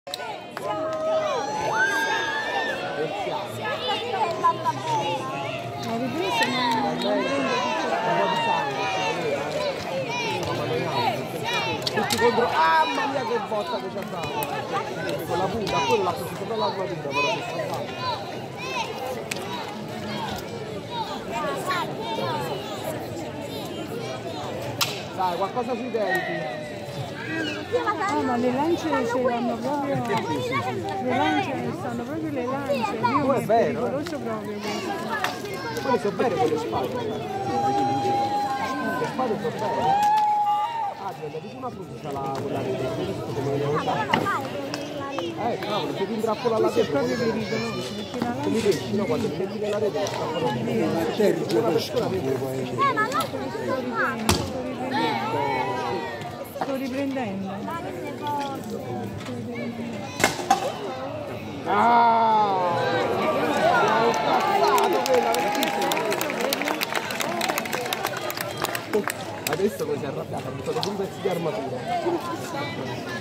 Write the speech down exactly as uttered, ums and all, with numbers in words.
Ho ripreso ma non prendo tutti contro. Ah, mamma mia che botta che ci ha dato! Con la punta, quello l'ha preso sopra l'armatura, però che sta fatto. Dai, qualcosa sui denti. Ah, ma le lance c'erano proprio. Le lance stanno proprio le lance. Io Oh, è mi è vero, pericoloso proprio questo. Quelle sono bene quelle spade. Le spade sono bene. Ah, diventa tipo una frusta la quella rete. Eh, cavolo, se ti intrappola la Questo è rete. proprio pericoloso, perché la Come i lancia pesci, no? Quando li metti nella rete la strappano via. Certo, una persona vede poi. sto riprendendo, sto riprendendo. Ah! L'ho incazzato quella, adesso poi si è arrabbiata, ha buttato pure i pezzi di armatura.